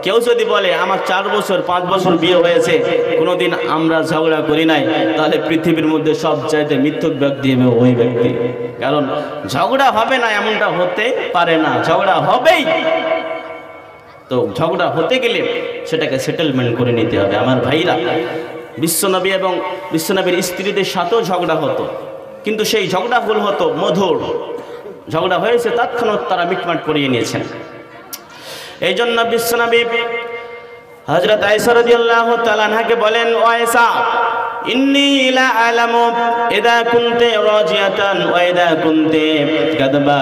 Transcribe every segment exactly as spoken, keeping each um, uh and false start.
কেউ যদি বলে আমার চার বছর পাঁচ বছর বিয়ে হয়েছে কোনোদিন আমরা ঝগড়া করি নাই, তাহলে পৃথিবীর মধ্যে সবচাইতে মিথ্যুক ব্যক্তি হবে ওই ব্যক্তি। কারণ ঝগড়া হবে না এমনটা হতে পারে না, ঝগড়া হবেই। তো ঝগড়া হতে গেলে সেটাকে সেটেলমেন্ট করে নিতে হবে। আমার ভাইরা, বিশ্বনবী এবং বিশ্বনবীর স্ত্রীদের সাথেও ঝগড়া হতো, কিন্তু সেই ঝগড়া ভুল হতো মধুর। ঝগড়া হয়েছে তৎক্ষণাৎ তারা মিটমাট করিয়ে নিয়েছেন। এই জন্য বিশ্বনবী হযরত আয়েশা রাদিয়াল্লাহু তাআলা আনহাকে বলেন, ও আয়েশা, ইন্নী লা আলামু ইযা কুনতি রাজিয়াতান ওয়া ইযা কুনতি কাযবা।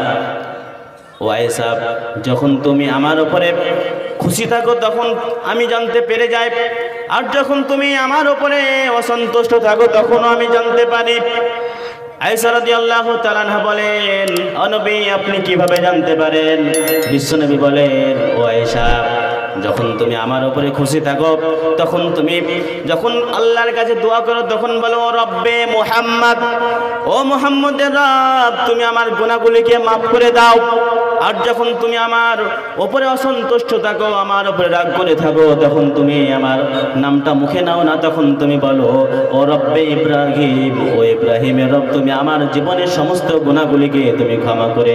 ও আয়েশা, যখন তুমি আমার উপরে খুশি থাকো তখন আমি জানতে পেরে যাই, আর যখন তুমি আমার উপরে অসন্তুষ্ট থাকো তখনও আমি জানতে পারি। আয়েশা রাদিয়াল্লাহু তাআলা আনহা বলেন, ও নবী, আপনি কিভাবে জানতে পারেন? বিশ্বনবী বলেন, ও আয়েশা, যখন তুমি আমার উপরে খুশি থাকো তখন তুমি যখন আল্লাহর কাছে দোয়া করো তখন বলো, ও রব্বে মুহাম্মদ, ও মুহাম্মদের রব, তুমি আমার গুনাহগুলিকে মাফ করে দাও। আর যখন তুমি আমার উপরে অসন্তুষ্ট থাকো, আমার উপরে রাগ করে থাকো, তখন তুমি আমার নামটা মুখে নাও না, তখন তুমি বলো, ও রব্বে ইব্রাহিম, ও ইব্রাহিমের রব, তুমি আমার জীবনের সমস্ত গুনাহগুলিকে তুমি ক্ষমা করে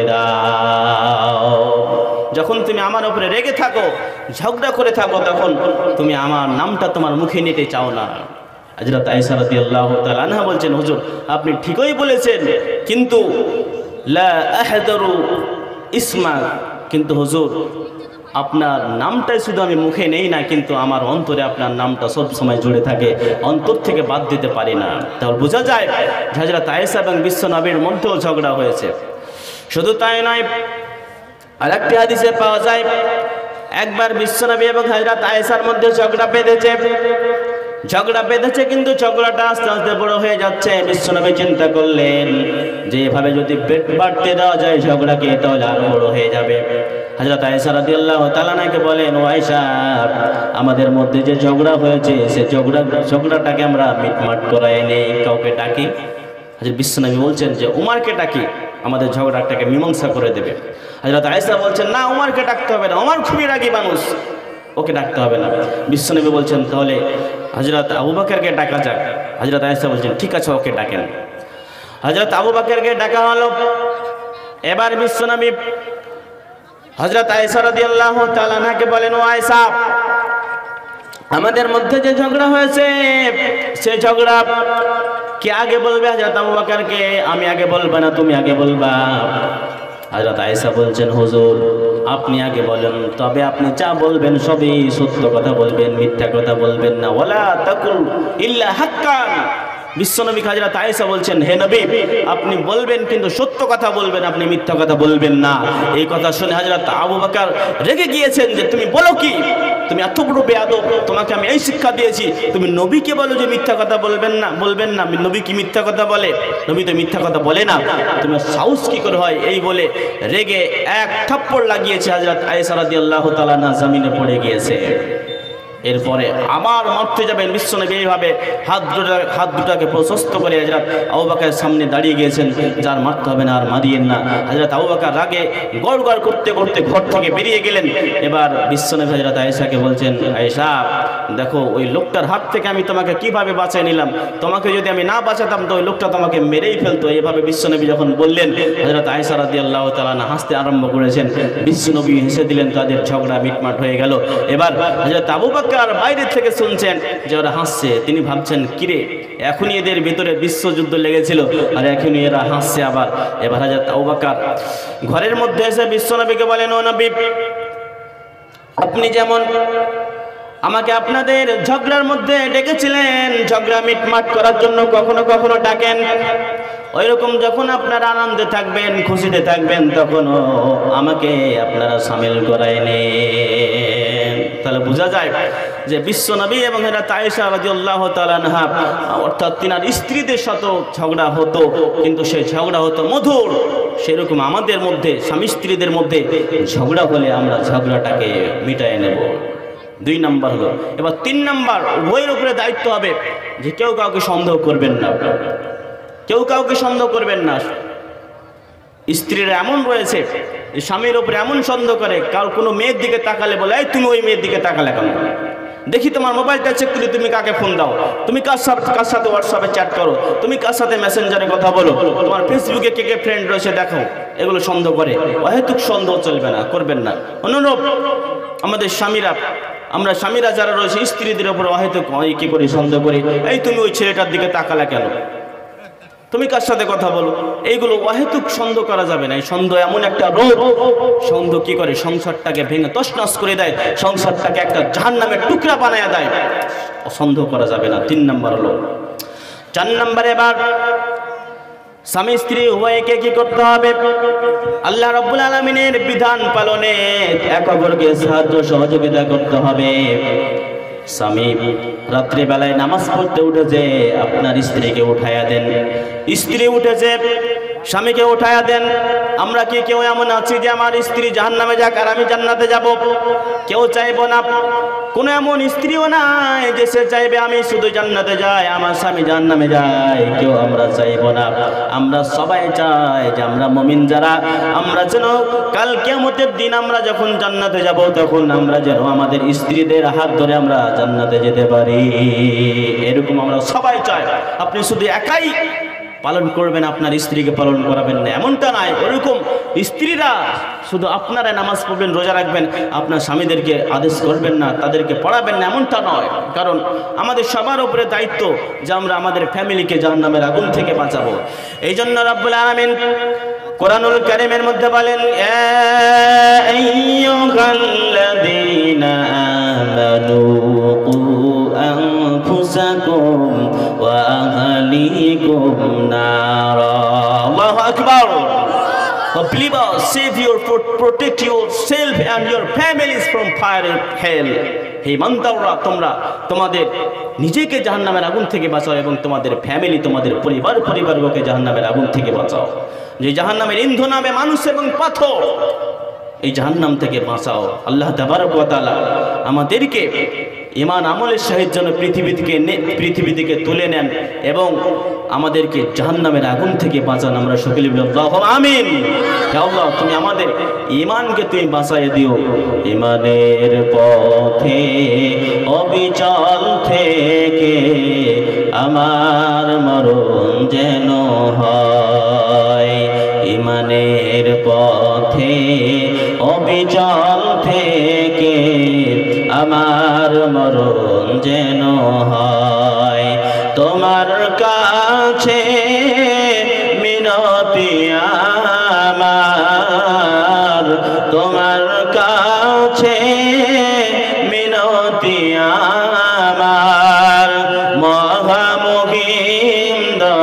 দাও। যখন তুমি আমার উপরে রেগে থাকো, ঝগড়া করে থাকো, তখন তুমি আমার নামটা তোমার মুখে নিতে চাও না। হযরত আয়েশা রাদিয়াল্লাহু তাআলা আনহা বলছেন, হুজুর আপনি ঠিকই বলেছেন, কিন্তু লা আহদারু ইসমা, কিন্তু হুজুর আপনার নামটাই শুধু আমি মুখে নেই না, কিন্তু আমার অন্তরে আপনার নামটা সব সময় জুড়ে থাকে, অন্তর থেকে বাদ দিতে পারি না। তাহলে বোঝা যায় হযরত আয়েশা এবং বিশ্বনবীর মধ্যেও ঝগড়া হয়েছে। শুধু তাই নয়, আরেকটি হাদিসে পাওয়া যায় একবার বিশ্বনবী এবং হযরত আয়েশার মধ্যে ঝগড়া বেঁধেছে। ঝগড়া বেঁধেছে কিন্তু ঝগড়াটা আস্তে আস্তে বড় হয়ে যাচ্ছে। বিশ্বনবী চিন্তা করলেন যে এভাবে যদি পেট বাড়তে দেওয়া যায় ঝগড়াকে, তাহলে আরো বড় হয়ে যাবে। হযরত আয়েশা রাদিয়াল্লাহু তাআলা আনহাকে বলেন, ও আয়েশা, আমাদের মধ্যে যে ঝগড়া হয়েছে সে ঝগড়া ঝগড়াটাকে আমরা মিটমাট করাই নেই, কাউকে ডাকি। হযরত বিশ্বনবী বলছেন যে উমারকে ডাকি, আমাদের ঝগড়াটাকে মীমাংসা করে দেবে। হযরত আয়েশা বলছেন, না, উমারকে ডাকতে হবে না, উমার খুবই রাগী মানুষ, ওকে ডাকতে হবে না। বিশ্বনবী বলছেন, তাহলে হযরত আবু বকরকে ডাকা যাক। হযরত আয়েশা বলছেন, ঠিক আছে, ওকে ডাকেন। হযরত আবু বকরকে ডাকা হলো। এবার বিশ্বনবী হযরত আয়েশা রাদিয়াল্লাহু তাআলা আনহাকে বলেন, ও আয়েশা, আমাদের মধ্যে যে ঝগড়া হয়েছে সেই ঝগড়া কে আগে বলবে? হযরত আবু বকরকে। আমি আগে বলবো না, তুমি আগে বলবা? হযরত আয়েশা বলছেন, হুজুর আপনি আগে বলেন, তবে আপনি যা বলবেন সবই সত্য কথা বলবেন, মিথ্যা কথা বলবেন না। ওয়ালা তাকুল ইল্লা হাক্কান। বিশ্বনবী হযরত আয়েশা বলছেন, হে নবী, আপনি বলবেন কিন্তু সত্য কথা বলবেন, আপনি মিথ্যা কথা বলবেন না। এই কথা শুনে হযরত আবু বকর রেগে গিয়েছেন যে তুমি বলো কি, তুমি এত বড় বেয়াদব, তোমাকে আমি এই শিক্ষা দিয়েছি, তুমি নবীকে বলো যে মিথ্যা কথা বলবেন না বলবেন না নবী কি মিথ্যা কথা বলে? নবী তো মিথ্যা কথা বলে না, তোমার সাহস কি করে হয়? এই বলে রেগে এক থাপ্পড় লাগিয়েছে হযরত আয়েশা রাদিয়াল্লাহু তাআলা আনহা জমিনে পড়ে গিয়েছে। এরপরে আবার মারতে যাবেন, বিশ্বনবী এইভাবে হাত দুটা হাত দুটাকে প্রশস্ত করে হযরত আবু বকরের সামনে দাঁড়িয়ে গিয়েছেন, যার মারতে হবে না আর মারিয়েন না। হযরত আবু বকর রাগে গড় গড় করতে করতে ঘর থেকে বেরিয়ে গেলেন। এবার বিশ্বনবী হযরত আয়েশাকে বলছেন, আয়েশা দেখো, ওই লোকটার হাত থেকে আমি তোমাকে কিভাবে বাঁচিয়ে নিলাম, তোমাকে যদি আমি না বাঁচাতাম তো ওই লোকটা তোমাকে মেরেই ফেলতো। এভাবে বিশ্বনবী যখন বললেন, হযরত আয়েশা রাদিয়াল্লাহু তাআলা আনহা হাসতে আরম্ভ করেছেন। বিশ্বনবী হেসে দিলেন, তাদের ঝগড়া মিটমাট হয়ে গেল। এবার হযরত আবু বকর আর বাইরে থেকে শুনছেন যে ওরা হাসছে। তিনি ভাবছেন, কিরে, এখনই এদের ভিতরে বিশ্বযুদ্ধ লেগেছিল আর এখনই এরা হাসছে আবার। এবার হযরত আবু বকর ঘরের মধ্যে এসে বিশ্বনবীকে বলেন, ও নবী, আপনি যেমন আমাকে আপনাদের ঝগড়ার মধ্যে ডেকেছিলেন, ঝগড়া মিটমাট করার জন্য কখনো কখনো ডাকেন, ওইরকম যখন আপনারা আনন্দে থাকবেন, খুশিতে থাকবেন, তখনও আমাকে আপনারা সামিল করায় নেন। তাহলে বোঝা যায় যে বিশ্বনবী এবং হযরত আয়েশা রাদিয়াল্লাহু তাআলা আনহা অর্থাৎ তিনার স্ত্রীদের সাথে ঝগড়া হতো, কিন্তু সেই ঝগড়া হতো মধুর। সেরকম আমাদের মধ্যে স্বামী স্ত্রীদের মধ্যে ঝগড়া হলে আমরা ঝগড়াটাকে মিটায়ে নেব। দুই নাম্বার হলো। এবার তিন নাম্বার, উভয়ের উপরে দায়িত্ব হবে যে কেউ কাউকে সন্দেহ করবেন না, কেউ কাউকে সন্দেহ করবেন না। স্ত্রীরা এমন রয়েছে স্বামীর উপরে এমন সন্দেহ করে, কার কোনো মেয়ের দিকে তাকালে বলে এই তুমি ওই মেয়ের দিকে তাকালে কেন, দেখি তোমার মোবাইলটা চেক করে তুমি কাকে ফোন দাও, তুমি কার সাথে কার সাথে হোয়াটসঅ্যাপে চ্যাট করো, তুমি কার সাথে মেসেঞ্জারে কথা বলো, তোমার ফেসবুকে কে কে ফ্রেন্ড রয়েছে দেখো। এগুলো সন্দেহ করে, অহেতুক সন্দেহ চলবে না, করবেন না। অনুরূপ আমাদের স্বামীরা, আমরা স্বামীরা যারা রয়েছে স্ত্রীদের উপর অহেতুক কি করে সন্দেহ করি, এই তুমি ওই ছেলেটার দিকে তাকালে কেন, তুমি কার সাথে কথা বলো, এইগুলো অহেতুক সন্দেহ করা যাবে না। এই সন্দেহ এমন একটা রোগ, সন্দেহ কি করে সংসারটাকে ভেঙে তছনছ করে দেয়, সংসারটাকে একটা জাহান্নামের টুকরা বানায় দেয়। সন্দেহ করা যাবে না। তিন নম্বর হলো। চার নম্বরে এবার স্বামী স্ত্রী উভয়কে কি করতে হবে, আল্লাহ রাব্বুল আলামিনের বিধান পালনে একে অপরকে সাহায্য সহযোগিতা করতে হবে। স্বামী রাত্রি বেলায় নামাজ পড়তে উঠেছে, আপনার স্ত্রীকে উঠাইয়া দেন। স্ত্রী উঠেছে, স্বামীকে উঠাইয়া দেন। আমরা কি কেউ এমন আছি যে আমার স্ত্রী জাহান্নামে যাক আর আমি জান্নাতে যাব? কেউ চাইবো না। কোন এমন স্ত্রীও নাই যে সে চাইবে আমি শুধু জান্নাতে যাই, আমার স্বামী জাহান্নামে যায়, কেউ আমরা চাইবো না। আমরা সবাই চাই যে আমরা মুমিন যারা, আমরা যেন কাল কিয়ামতের দিন আমরা যখন জান্নাতে যাব তখন আমরা যেন আমাদের স্ত্রীদের হাত ধরে আমরা জান্নাতে যেতে পারি, এরকম আমরা সবাই চাই। আপনি শুধু একাই পালন করবেন, আপনার স্ত্রীকে পালন করাবেন না এমনটা নয়। ওরকম স্ত্রীরা শুধু আপনারা নামাজ পড়বেন, রোজা রাখবেন, আপনার স্বামীদেরকে আদেশ করবেন না, তাদেরকে পড়াবেন না এমনটা নয়। কারণ আমাদের সবার উপরে দায়িত্ব যে আমরা আমাদের ফ্যামিলিকে জাহান্নামের আগুন থেকে বাঁচাবো। এই জন্য রব্বুল আলামিন কোরআনুল কারীমের মধ্যে বলেন, ইয়া আইয়ুহাল্লাযীনা আমানু কু আনফুসাকুম ওয়া আহলিকুম নারা। আল্লাহু আকবার। Believers, save your, protect yourself and your families from fire and hell. হে ইমানদাররা, তোমরা তোমাদের নিজেকে জাহান্নামের আগুন থেকে বাঁচাও এবং তোমাদের ফ্যামিলি, তোমাদের পরিবার পরিবারকে জাহান্নামের আগুন থেকে বাঁচাও। যে জাহান্নামের ইন্ধন হবে মানুষ এবং পাথর, এই জাহান্নাম থেকে বাঁচাও। আল্লাহ তাবারক ওয়া তাআলা আমাদেরকে ঈমান আমলের সহিত যেন পৃথিবী থেকে পৃথিবী থেকে তুলে নেন এবং আমাদেরকে জাহান্নামের আগুন থেকে বাঁচান। আমরা সকলে বলি আল্লাহুম্মা আমিন। হে আল্লাহ, তুমি আমাদের ঈমানকে তুমি বাঁচাইয়ে দিও। ঈমানের পথে অবিচল থেকে আমার মরণ যেন হয়, ঈমানের পথে অবিচল থেকে আমার মরণ যেন হয়। তোমার কাছে মিনতি আমার, তোমার কাছে মিনতি আমার, মহামহিম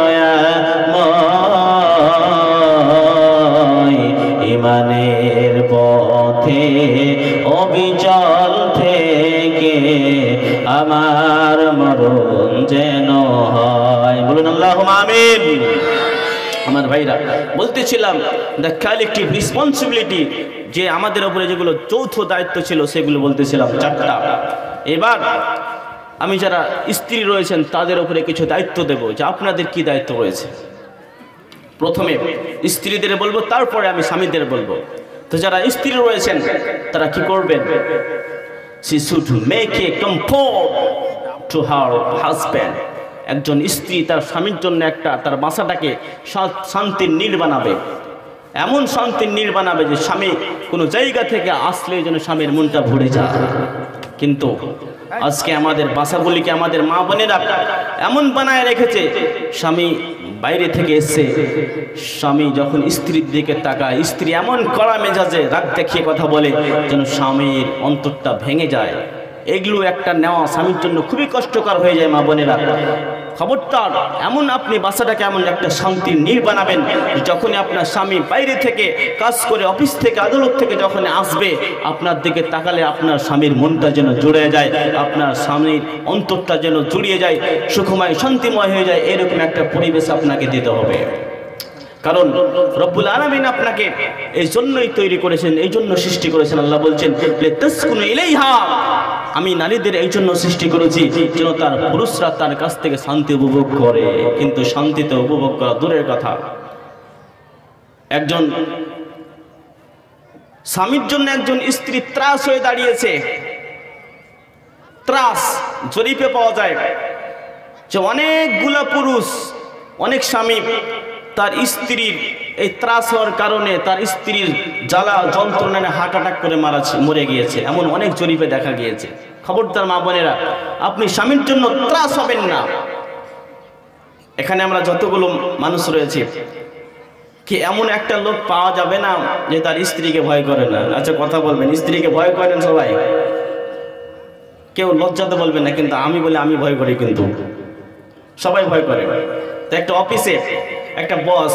দয়াময়, ঈমানের পথে অবিচল থেকে আমার মরণ যেন হয়। বলুন আল্লাহুম্মা আমিন। আমার ভাইরা, বলতেছিলাম দ্য কালেকটিভ রেসপন্সিবিলিটি, যে আমাদের উপরে যেগুলো যৌথ দায়িত্ব ছিল সেগুলো বলতেছিলাম চারটা। এবার আমি যারা স্ত্রী রয়েছেন তাদের উপরে কিছু দায়িত্ব দেব, যে আপনাদের কি দায়িত্ব রয়েছে। প্রথমে স্ত্রীদের বলবো, তারপরে আমি স্বামীদের বলবো। তো যারা স্ত্রী রয়েছেন তারা কি করবেন? She should make a comfort to her husband. একজন স্ত্রী তার স্বামীর জন্য একটা তার বাসাটাকে শান্তির নীড় বানাবে, এমন শান্তির নীড় বানাবে যে স্বামী কোনো জায়গা থেকে আসলে যেন স্বামীর মনটা ভরে যায়। কিন্তু আজকে আমাদের বাসাগুলিকে আমাদের মা বোনেরা এমন বানায় রেখেছে, স্বামী বাইরে থেকে এসে স্বামী যখন স্ত্রীর দিকে তাকায়, স্ত্রী এমন কড়া মেজাজে রাগ দেখিয়ে কথা বলে যেন স্বামীর অন্তরটা ভেঙে যায়। এগুলো একটা নেওয়া স্বামীর জন্য খুবই কষ্টকর হয়ে যায়। মা বোনেরা খবরদার, এমন আপনি বাসাটাকে এমন একটা শান্তির নীড় বানাবেন, যখনই আপনার স্বামী বাইরে থেকে কাজ করে অফিস থেকে আদালত থেকে যখন আসবে, আপনার দিকে তাকালে আপনার স্বামীর মনটা যেন জুড়ে যায়, আপনার স্বামীর অন্তরটা যেন জুড়িয়ে যায়, সুখময় শান্তিময় হয়ে যায়। এরকম একটা পরিবেশ আপনাকে দিতে হবে। কারণ রব্বুল আলামিন আপনাকে এই জন্যই তৈরি করেছেন, এই জন্য সৃষ্টি করেছেন। আল্লাহ বলছেন লিতাসকুনু ইলাইহা, আমি নারীদের এই জন্য সৃষ্টি করেছি যেন তার পুরুষরা তার কাছ থেকে শান্তি উপভোগ করে। কিন্তু শান্তিতে উপভোগ করা দূরের কথা, একজন স্বামীর জন্য একজন স্ত্রী ত্রাস হয়ে দাঁড়িয়েছে। ত্রাস জরিপে পাওয়া যায় যে অনেকগুলো পুরুষ, অনেক স্বামী তার স্ত্রীর এই ত্রাস হওয়ার কারণে তার স্ত্রীর জ্বালা যন্ত্রণায় হার্ট অ্যাটাক করে মারা মরে গিয়েছে, এমন অনেক জরিপে দেখা গিয়েছে। খবরদার মা বোনেরা, আপনি স্বামীর জন্য ত্রাস হবেন না। এখানে আমরা যতগুলো মানুষ রয়েছে, কি এমন একটা লোক পাওয়া যাবে না যে তার স্ত্রীকে ভয় করে না? আচ্ছা কথা বলবেন, স্ত্রীকে ভয় করেন সবাই? কেউ লজ্জাতে বলবেন না, কিন্তু আমি বলে আমি ভয় করি, কিন্তু সবাই ভয় করে। তো একটা অফিসে একটা বস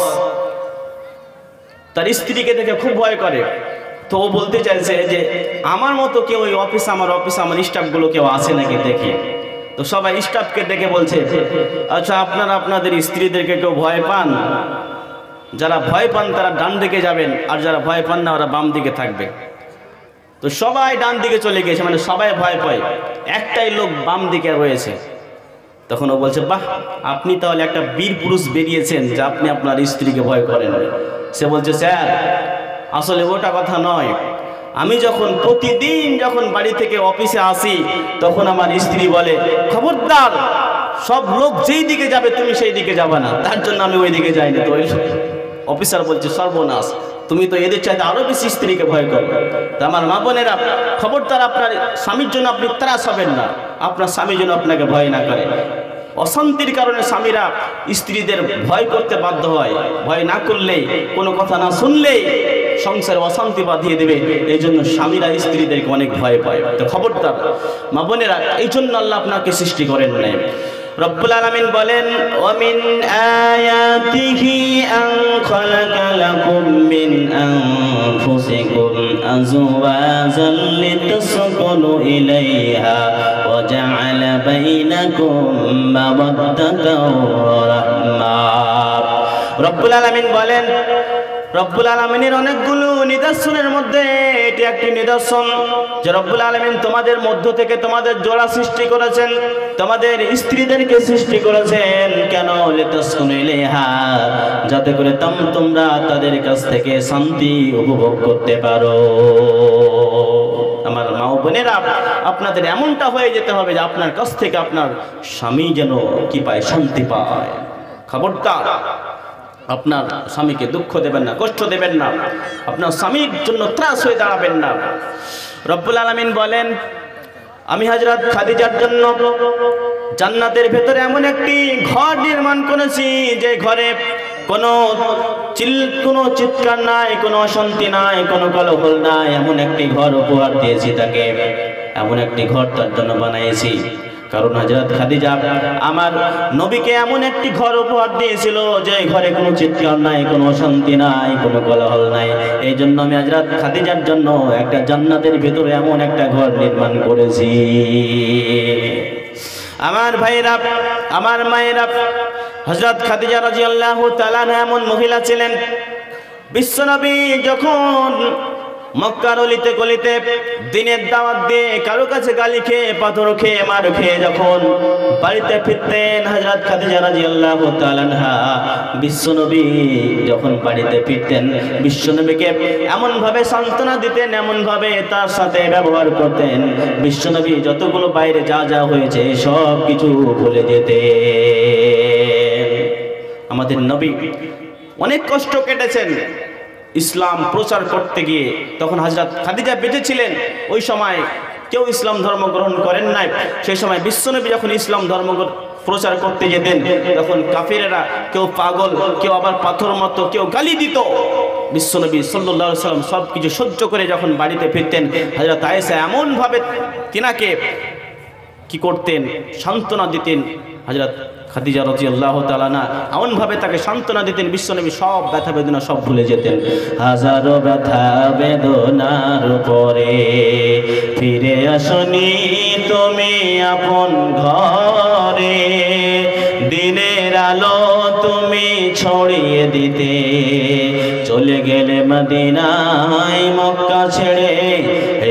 তার স্ত্রীকে দেখে খুব ভয় করে। তো ও বলতে চাইছে যে আমার মতো কেউ ওই অফিস, আমার অফিস, আমার স্টাফগুলো কেউ আছে নাকি দেখি। তো সবাই স্টাফকে দেখে বলছে, আচ্ছা আপনারা আপনাদের স্ত্রীদেরকে কেউ ভয় পান? যারা ভয় পান তারা ডান দিকে যাবেন, আর যারা ভয় পান না ওরা বাম দিকে থাকবে। তো সবাই ডান দিকে চলে গিয়েছে, মানে সবাই ভয় পায়, একটাই লোক বাম দিকে রয়েছে। তখন ও বলছে, বাহ, আপনি তাহলে একটা বীর পুরুষ বেরিয়েছেন যে আপনি আপনার স্ত্রীকে ভয় করেন। সে বলছে, স্যার আসলে ওটা কথা নয়, আমি যখন প্রতিদিন যখন বাড়ি থেকে অফিসে আসি তখন আমার স্ত্রী বলে, খবরদার সব লোক যেই দিকে যাবে তুমি সেই দিকে যাবে না, তার জন্য আমি ওই দিকে যাইনি। তো অফিসার বলছে, সর্বনাশ, তুমি তো এদের চাইতে আরো বেশি স্ত্রীকে ভয় করো। তা আমার মা বোনেরা, খবরদার আপনার স্বামীর জন্য আপনি ত্রাস হবেন না, আপনার স্বামীর জন্য আপনাকে ভয় না করে। অশান্তির কারণে স্বামীরা স্ত্রীদের ভয় করতে বাধ্য হয়, ভয় না করলেই, কোনো কথা না শুনলেই সংসারে অশান্তি বাঁধিয়ে দেবে। এই জন্য স্বামীরা স্ত্রীদেরকে অনেক ভয় পায়। তো খবরদার মা বোনেরা, এই জন্য আল্লাহ আপনাকে সৃষ্টি করেন নাই। রব্বুল আলামিন বলেন, ওয়ামিন আয়াতিহি আন খালাকা লাকুম মিন আনফুসিকুম আজওয়াজান লিতাসকুনু ইলাইহা ওয়া জাআলা বাইনাকুম মাওয়াদ্দাতান ওয়া রাহমা। রব্বুল আলামিন বলেন, রব্বুল আলামিনের অনেকগুলো নিদর্শনের মধ্যে এটি একটি নিদর্শন যে রব্বুল আলামিন তোমাদের মধ্য থেকে তোমাদের জোড়া সৃষ্টি করেছেন, তোমাদের স্ত্রীদেরকে সৃষ্টি করেছেন। কেন? লিতাসকুনু ইলাইহা, যাতে করে তোমরা তাদের কাছ থেকে শান্তি উপভোগ করতে পারো। আমার মা বোনেরা, আপনাদের এমনটা হয়ে যেতে হবে যে আপনার কাছ থেকে আপনার স্বামী যেন কি পায়, শান্তি পায়। খবরদার আপনার স্বামীকে দুঃখ দেবেন না, কষ্ট দেবেন না, আপনার স্বামীর জন্য ত্রাস হয়ে দাঁড়াবেন না। রব্বুল আলামিন বলেন, আমি হযরত খাদিজার জন্য জান্নাতের ভেতরে এমন একটি ঘর নির্মাণ করেছি যে ঘরে কোনো চিল কোনো চিৎকার নাই, কোনো অশান্তি নাই, কোনো কলহল নাই, এমন একটি ঘর উপহার দিয়েছি তাকে, এমন একটি ঘর তার জন্য বানিয়েছি। কারণ হযরত খাদিজা আমার নবীকে এমন একটি ঘর উপহার দিয়েছিল যে ঘরে কোনো চিৎকার নাই, কোনো অশান্তি নাই, কোনো কোলাহল নাই। এই জন্য আমি হযরত খাদিজার জন্য একটা জান্নাতের ভিতরে এমন একটা ঘর নির্মাণ করেছি। আমার ভাইরা, আমার মায়েরা, হযরত খাদিজা রাদিয়াল্লাহু তাআলা এমন মহিলা ছিলেন, বিশ্বনবী যখন মক্কার অলিতে গলিতে দিনের দাওয়াত দিয়ে কারো কাছে গালি খেয়ে, পাথর খেয়ে, মার খেয়ে যখন বাড়িতে ফিরতেন হযরত খাদিজা রাদিয়াল্লাহু তাআলা আনহা, বিশ্বনবী যখন বাড়িতে ফিরতেন বিশ্বনবীকে এমন ভাবে সান্ত্বনা দিতেন, এমন ভাবে তার সাথে ব্যবহার করতেন, বিশ্বনবী যতগুলো বাইরে যা যা হয়েছে সব কিছু ভুলে যেতেন। আমাদের নবী অনেক কষ্ট কেটেছেন ইসলাম প্রচার করতে গিয়ে। তখন হযরত খাদিজা বেঁচে ছিলেন, ওই সময় কেউ ইসলাম ধর্ম গ্রহণ করেন নাই। সেই সময় বিশ্বনবী যখন ইসলাম ধর্ম প্রচার করতে যেতেন তখন কাফিরেরা কেউ পাগল, কেউ আবার পাথর মতো, কেউ গালি দিত। বিশ্বনবী সাল্লাল্লাহু আলাইহি ওয়াসাল্লাম সব কিছু সহ্য করে যখন বাড়িতে ফিরতেন, হযরত আয়েশা এমনভাবে তিনাকে কি করতেন, সান্ত্বনা দিতেন। হযরত খাদিজা রাদিয়াল্লাহু তাআলা না এমন ভাবে তাকে সান্ত্বনা দিতেন, বিশ্বনবী সব ব্যথা বেদনা সব ভুলে যেতেন। হাজারো ব্যথা বেদনার পরে ফিরে আসনি তুমি আপন ঘরে, দিনের আলো তুমি ছড়িয়ে দিতে চলে গেলে মদিনায় মক্কা ছেড়ে। হে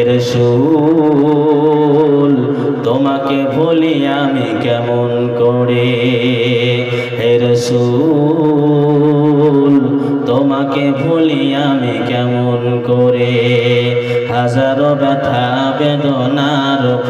রাসূল তোমাকে ভুলি আমি কেমন করে, হে রাসূল তোমাকে ভুলি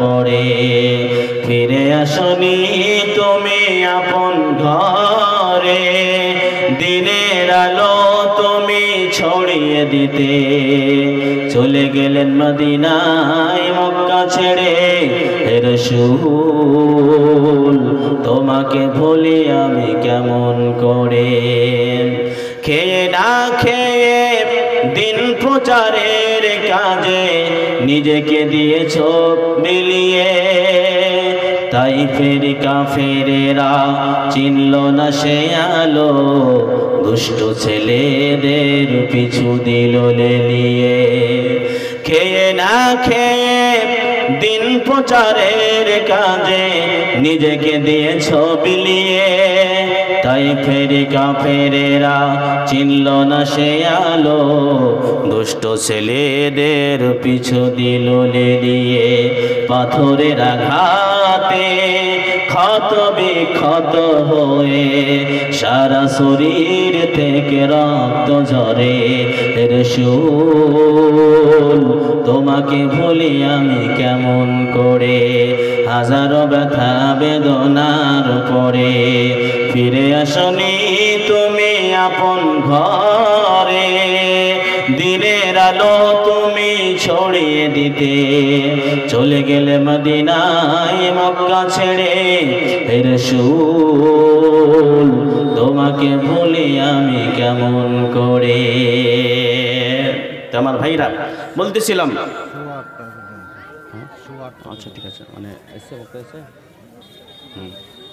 পড়ে। ফিরে আসনি তুমি আপন ঘরে, দিনের আলো তুমি ছড়িয়ে দিতে। চলে গেলেন মদিনায় মক্কা ছেড়ে, হে রাসূল তোমাকে ভুলি আমি কেমন করে। খেয়ে না খেয়ে দিন প্রচারের কাজে নিজেকে দিয়েছ বিলিয়ে। তাই ফের কাফেরেরা চিনল না সে আলো, দুষ্ট ছেলেদের পিছু দিল লেলিয়ে। খেয়ে না খেয়ে দিন প্রচারের কাজে নিজেকে দিয়েছ বিলিয়ে। তাই ফের কাফেরেরা চিনল না সে আলো, দুষ্ট ছেলেদের পিছু দিল লেলিয়ে। পাথরের আঘাতে ক্ষত বিক্ষত হয়ে সারা শরীর থেকে রক্ত ঝরে। রাসূল তোমাকে ভুলি আমি কেমন করে। হাজারো ব্যথা বেদনার পরে ফিরে আসনি তুমি আপন ঘরে, দিনের আলো তুমি ছড়িয়ে দিতে। চলে গেলে মদিনায় মক্কা ছেড়ে, হে রাসূল তোমাকে ভুলি আমি কেমন করে। তো আমার ভাইরা বলতেছিলাম, আচ্ছা ঠিক আছে, মানে এসে বলতেছে। হুম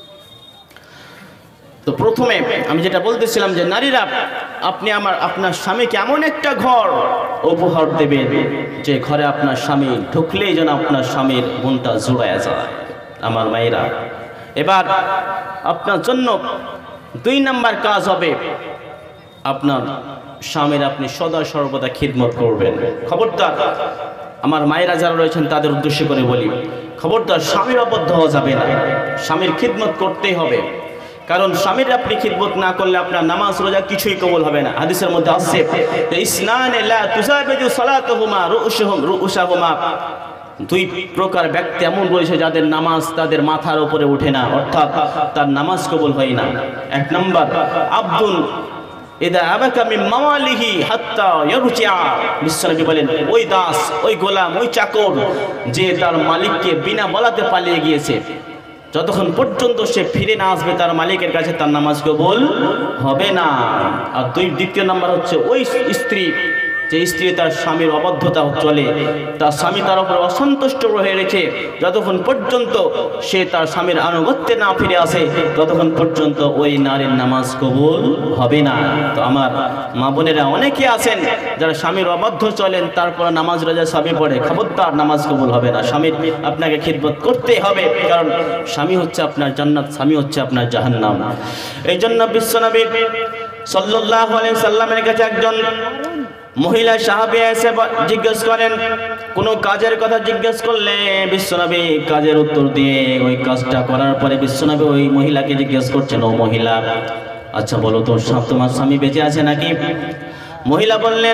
তো প্রথমে আমি যেটা বলতেছিলাম যে নারীরা, আপনি আমার আপনার স্বামীকে এমন একটা ঘর উপহার দেবেন যে ঘরে আপনার স্বামী ঢুকলেই যেন আপনার স্বামীর মনটা জুড়ায়া যায়। আমার মায়েরা, এবার আপনার জন্য দুই নাম্বার কাজ হবে, আপনার স্বামীর আপনি সদা সর্বদা খিদমত করবেন। খবরদার আমার মায়েরা যারা রয়েছেন তাদের উদ্দেশ্য করে বলি, খবরদার স্বামীর আবদ্ধ হওয়া যাবে না, স্বামীর খিদমত করতেই হবে। কারণ স্বামীর আপনি খিদমত না করলে আপনার নামাজ রোজা কিছুই কবুল হবে না। হাদিসের মধ্যে আসছে ইসনান লা তুসাবিজু সালাতুহুমা রুউশুহুম রুউশাহুমা, দুই প্রকার ব্যক্তি এমন রয়েছে যাদের নামাজ তাদের মাথার উপরে ওঠে না, অর্থাৎ তার নামাজ কবুল হয় না। এক নম্বর আব্দুল ইদা আবাকা মিন মাওয়ালিহি হাত্তা ইয়ারজিআ, বিশ্বনবী বলেন ওই দাস, ওই গোলাম, ওই চাকর যে তার মালিককে বিনা বলাতে পালিয়ে গিয়েছে, যতক্ষণ পর্যন্ত সে ফিরে না আসবে তার মালিকের কাছে তার নামাজ কবুল হবে না। আর দুই দ্বিতীয় নাম্বার হচ্ছে ওই স্ত্রী যে স্ত্রী তার স্বামীর অবাধ্যতা চলে, তার স্বামী তার উপর অসন্তুষ্ট হয়ে রয়েছে, যতক্ষণ পর্যন্ত সে তার স্বামীর আনুগত্যে না ফিরে আসে ততক্ষণ পর্যন্ত ওই নারীর নামাজ কবুল হবে না। তো আমার মা বোনেরা অনেকে আছেন যারা স্বামীর অবাধ্য চলেন, তারপর নামাজ রোজা সবই পড়ে, খবরদার নামাজ কবুল হবে না। স্বামীর আপনাকে খিদমত করতেই হবে, কারণ স্বামী হচ্ছে আপনার জান্নাত, স্বামী হচ্ছে আপনার জাহান্নাম। এই জন্য বিশ্বনবী সাল্লাল্লাহু আলাইহি সাল্লামের কাছে একজন মহিলা সাহাবী এসে জিজ্ঞেস করেন, কোনো কাজের কথা জিজ্ঞেস করলে বিশ্বনবী কাজের উত্তর দিয়ে ওই কাজটা করার পরে বিশ্বনবী ওই মহিলাকে জিজ্ঞেস করছেন, ও মহিলা আচ্ছা বলো তো তোমার স্বামী বেঁচে আছে নাকি? মহিলা বললেন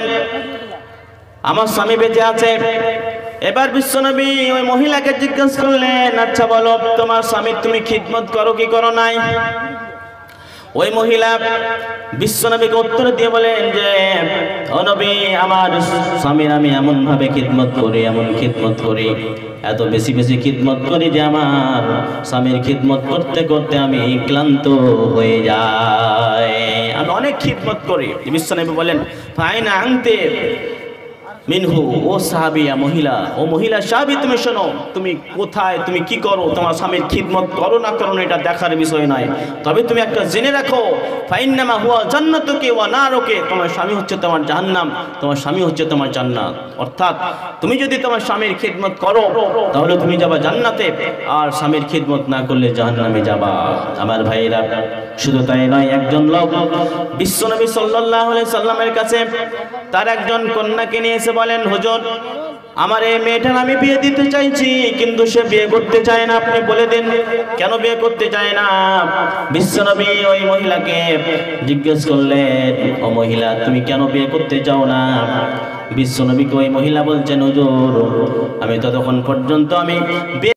আমার স্বামী বেঁচে আছে। এবার বিশ্বনবী ওই মহিলাকে জিজ্ঞেস করলেন, আচ্ছা বলো তোমার স্বামী তুমি খিদমত করো কি করো নাই? ওই মহিলা বিশ্বনবীকে উত্তর দিয়ে বলেন যে ও নবী, আমার স্বামীর আমি এমন ভাবে খিদমত করি, এমন খিদমত করি, এত বেশি বেশি খিদমত করি যে আমার স্বামীর খিদমত করতে করতে আমি ক্লান্ত হয়ে যাই, আমি অনেক খিদমত করি। বিশ্বনবী বলেন ফাইনা আনতে মিনহু, ও সাহাবিয়া মহিলা, ও মহিলা সাহাবী তুমি শোনো, তুমি কোথায় তুমি কি করো, তোমার স্বামীর খিদমত করো না করো এটা দেখার বিষয় নয়, তবে তুমি একটা জেনে রাখো ফাইন্নামা হুয়া জান্নাতুকি ওয়া নারুকি, তোমার স্বামী হচ্ছে তোমার জাহান্নাম, তোমার স্বামী হচ্ছে তোমার জান্নাত। অর্থাৎ তুমি যদি তোমার স্বামীর খিদমত করো তাহলে তুমি যাবা জান্নাতে, আর স্বামীর খিদমত না করলে জাহান্নামে যাবা। আমার ভাইরা শুধু তাই নয়, একজন লোক বিশ্বনবী সাল্লাল্লাহু আলাইহি সাল্লামের কাছে তার একজন কন্যাকে নিয়ে এসে বলেন, হুজুর আমার এই মেয়েটার আমি বিয়ে দিতে চাইছি কিন্তু সে বিয়ে করতে চায় না, আপনি বলে দিন কেন বিয়ে করতে চায় না? বিশ্বনবী ওই মহিলাকে জিজ্ঞেস করলেন, ও মহিলা তুমি কেন বিয়ে করতে চাও না? বিশ্বনবীকে ওই মহিলা বলছেন, হুজুর আমি ততক্ষণ পর্যন্ত আমি